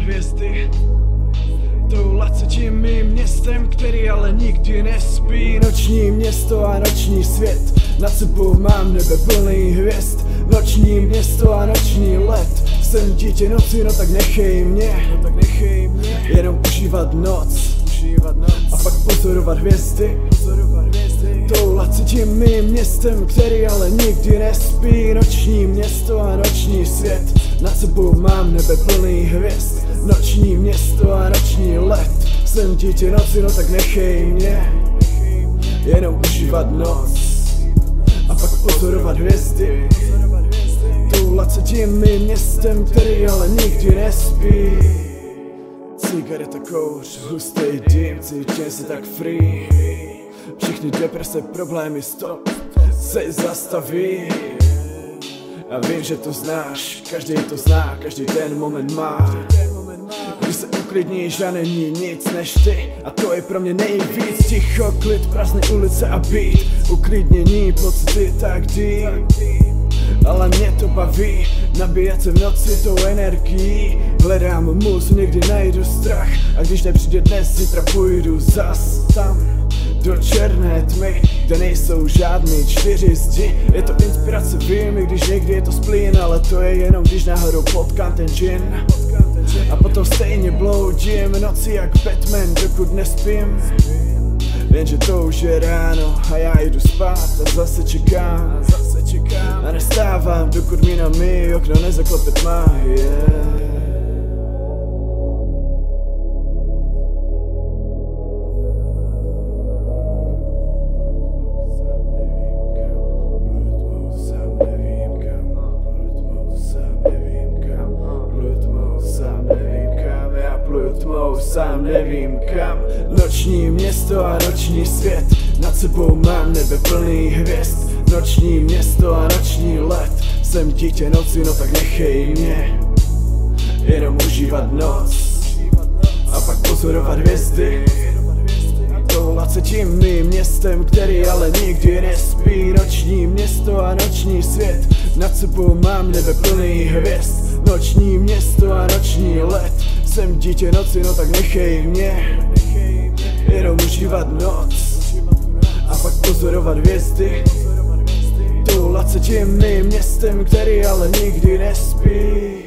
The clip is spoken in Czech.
hvězdy, toulat se tím mým městem, který ale nikdy nespí. Noční město a noční svět, nad sebou mám nebe plný hvězd. Noční město a noční let, jsem dítě noci, no tak nechej mě, jenom užívat noc a pak pozorovat hvězdy. Toulat se tím mým městem, který ale nikdy nespí. Noční město a noční svět, nad sebou mám nebe plný hvězd. Noční město a noční let, jsem dítě noci, no tak nechej mě jenom užívat noc a pak pozorovat hvězdy. Toulat se tím mým městem, který ale nikdy nespí. Cigareta, kouř, hustý dým, cítím se tak free. Všechny deprese, problémy, stop, se zastaví. A vím, že to znáš, každý to zná, každý ten moment má, když se uklidníš a není nic než ty. A to je pro mě nejvíc. Ticho, klid, prázdné ulice a beat, uklidnění, pocity tak deep. Ale mě to baví, nabíjet se v noci tou energií. Hledám muzu, někdy najdu strach, a když nepřijde dnes, zítra půjdu zas tam do černé tmy, kde nejsou žádný 4 zdi. Je to inspirace, vím, i když někdy je to splín, ale to je jenom, když náhodou potkám ten džin. A potom stejně bloudím noci jak Batman, dokud nespím. Jenže to už je ráno a já jdu spát a zase čekám. A nestávám, dokud mi na mý okno nezaklepe tma. Sám nevím kam. Noční město a noční svět, nad sebou mám nebe plný hvězd. Noční město a noční let, jsem dítě noci, no tak nechej mě jenom užívat noc a pak pozorovat hvězdy. Toulat se tím mým městem, který ale nikdy nespí. Noční město a noční svět, nad sebou mám nebe plný hvězd. Noční město a noční let, jsem dítě noci, no tak nechej mě jenom užívat noc a pak pozorovat hvězdy. Toulat se tím mým městem, který ale nikdy nespí.